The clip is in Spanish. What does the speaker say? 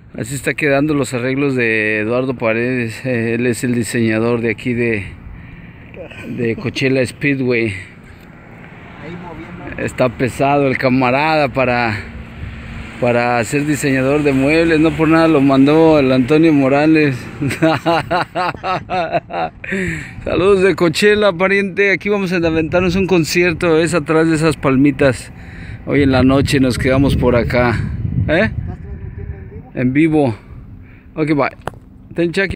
Así está quedando los arreglos de Eduardo Paredes. Él es el diseñador de aquí de Coachella Speedway. Está pesado el camarada para ser diseñador de muebles. No por nada lo mandó el Antonio Morales. Saludos de Coachella, pariente. Aquí vamos a aventarnos un concierto. Es atrás de esas palmitas. Hoy en la noche nos quedamos por acá. En vivo. Ok, bye. Ten check.